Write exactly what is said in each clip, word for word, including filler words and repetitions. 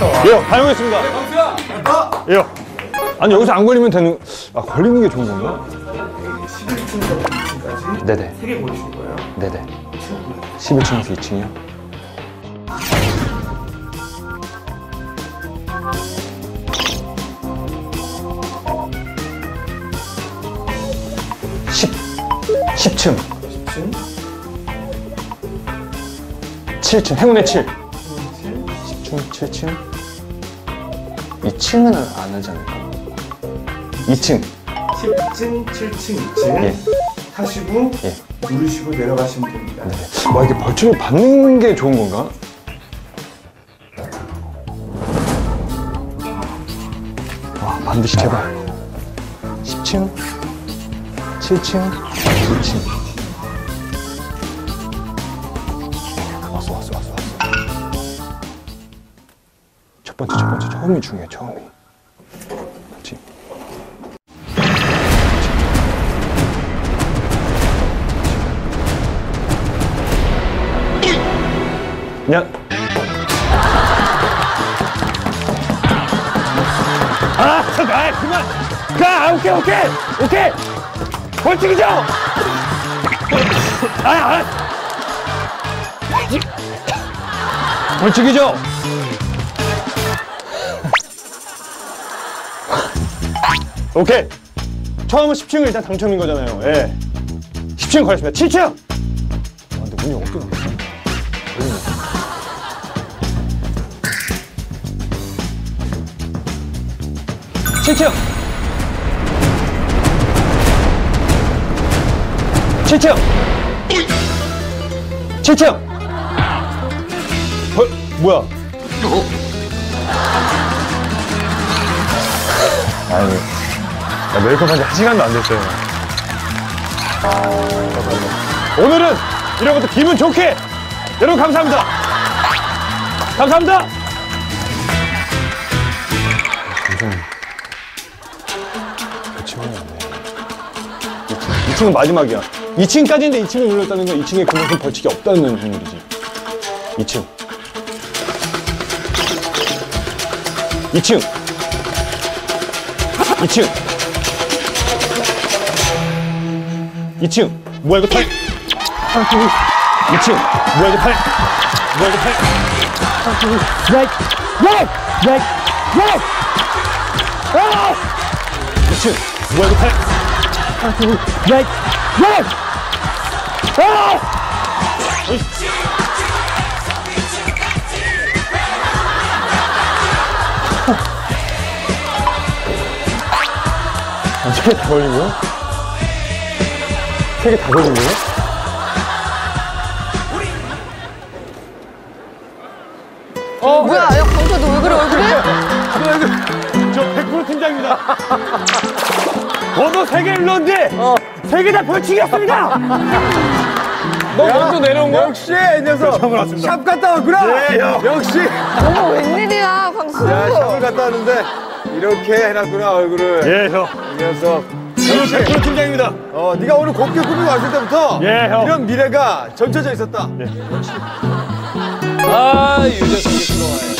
예요, 다녀오겠습니다. 네, 강수야. 예요. 아니, 여기서 안 걸리면 되는, 아, 걸리는 게 좋은 건가? 십일 층부터 이 층까지 네네. 세 개 보여주실 거예요. 네네. 십일 층에서 이 층이요? 십, 십 층. 십 층. 칠 층, 행운의 칠. 십 층, 칠 층. 이 층은 안 하지 않을까? 이 층. 십 층, 칠 층, 이 층. 예. 타시고 예. 누르시고 내려가시면 됩니다. 네. 와, 이게 벌칙을 받는 게 좋은 건가? 와, 반드시 제발. 십 층, 칠 층, 이 층. 왔어, 왔어, 왔어, 왔어. 첫 번째, 첫 번째, 처음이 중요해, 처음이. 그렇지. 야. 아, 잠깐, 아, 그만. 가, 오케이, 오케이, 오케이. 벌칙이죠. 아, 아. 벌칙이죠. 오케이. 처음은 십 층을 일단 당첨인 거잖아요. 예. 십 층 걸렸습니다. 칠 층. 아, 근데 문이 어떻게 나왔어? 칠 층! 칠 층! 칠 층! 어, 뭐야? 아니, 나 메이크업 한 지 한 시간도 안 됐어요. 오늘은 이런 것도 기분 좋게! 여러분, 감사합니다! 감사합니다! 이 층은 마지막이야. 이 층까지인데 이 층을 눌렀다는 건 이 층에 그만큼 벌칙이 없다는 확률이지. 이 층. 이 층. 이 층. 이 층. 뭐야 이거 탈. 이 층. 뭐야 이거 탈. 뭐야 이거 탈. 렉. 렉. 렉. 렉. 아! 이 층. 뭐야 이거 탈. 렉! 렉! 아! 세 개 다 걸린 거야? 세 개 다 걸린 거야? 어, 뭐야, 야, 강수야, 너 왜 그래, 얼굴에? 저 백 퍼센트 팀장입니다. 번호 세 개 눌렀는데 어. 세 개 다 벌칙이었습니다. 너 먼저 내려온 거야? 역시 이 녀석 샵 갔다 왔구나. 네, 형. 역시. 어머, 웬일이야, 강수. 야, 샵을 갔다 왔는데 이렇게 해놨구나 얼굴을. 예, 형. 이 녀석. 저는 백 퍼센트 팀장입니다. 어, 네가 오늘 곱게 꾸미고 왔을 때부터 예, 형. 이런 미래가 점쳐져 있었다. 예. 아, 유재석이 들어와요.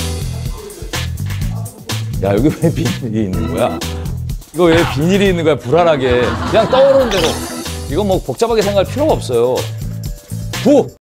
야, 여기 왜 비닐이 있는 거야? 이거 왜 비닐이 있는 거야, 불안하게. 그냥 떠오르는 대로. 이거 뭐 복잡하게 생각할 필요가 없어요. 부!